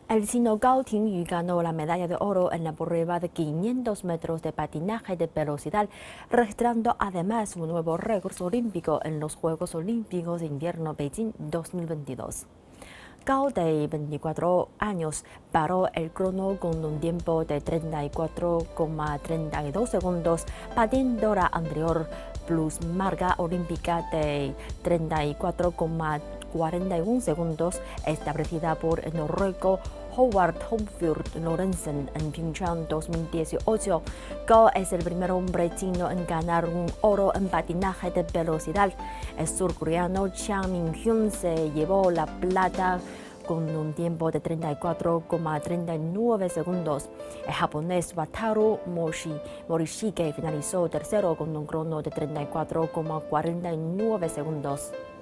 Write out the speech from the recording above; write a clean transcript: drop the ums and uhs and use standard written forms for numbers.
El chino Gao Tingyu ganó la medalla de oro en la prueba de 500 metros de patinaje de velocidad, registrando además un nuevo récord olímpico en los Juegos Olímpicos de Invierno Beijing 2022. Gao, de 24 años, paró el crono con un tiempo de 34,32 segundos, batiendo la anterior plusmarca olímpica de 34,41 segundos establecida por el noruego Howard Hopefield Lorentzen en Pyeongchang 2018. Gao es el primer hombre chino en ganar un oro en patinaje de velocidad. El surcoreano Chang Min-hyun se llevó la plata con un tiempo de 34,39 segundos. El japonés Wataru Morishige finalizó tercero con un crono de 34,49 segundos.